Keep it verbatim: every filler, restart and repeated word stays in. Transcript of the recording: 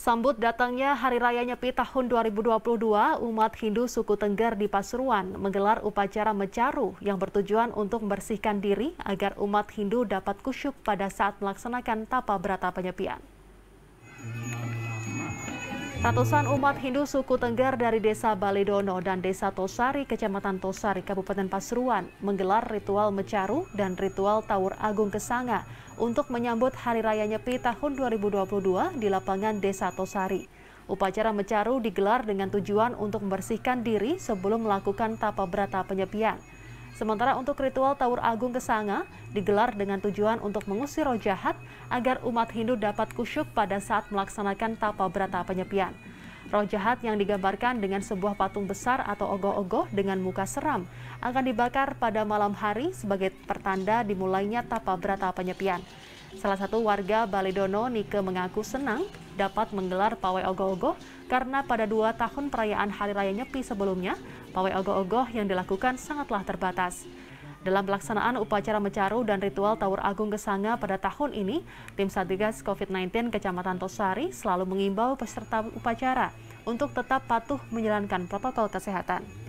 Sambut datangnya Hari Raya Nyepi tahun dua ribu dua puluh dua, umat Hindu suku Tengger di Pasuruan menggelar upacara mecaru yang bertujuan untuk membersihkan diri agar umat Hindu dapat kusyuk pada saat melaksanakan tapa brata penyepian. Ratusan umat Hindu suku Tengger dari Desa Baledono dan Desa Tosari, Kecamatan Tosari, Kabupaten Pasuruan menggelar ritual mecaru dan ritual Tawur Agung Kesanga untuk menyambut Hari Raya Nyepi tahun dua ribu dua puluh dua di lapangan Desa Tosari. Upacara mecaru digelar dengan tujuan untuk membersihkan diri sebelum melakukan tapa brata penyepian. Sementara untuk ritual Tawur Agung Kesanga digelar dengan tujuan untuk mengusir roh jahat agar umat Hindu dapat kusyuk pada saat melaksanakan tapa brata penyepian. Roh jahat yang digambarkan dengan sebuah patung besar atau ogoh-ogoh dengan muka seram akan dibakar pada malam hari sebagai pertanda dimulainya tapa brata penyepian. Salah satu warga Baledono, Nike, mengaku senang dapat menggelar pawai ogoh-ogoh karena pada dua tahun perayaan Hari Raya Nyepi sebelumnya, pawai ogoh-ogoh yang dilakukan sangatlah terbatas. Dalam pelaksanaan upacara mecaru dan ritual Tawur Agung Kesanga pada tahun ini, tim Satgas COVID sembilan belas Kecamatan Tosari selalu mengimbau peserta upacara untuk tetap patuh menjalankan protokol kesehatan.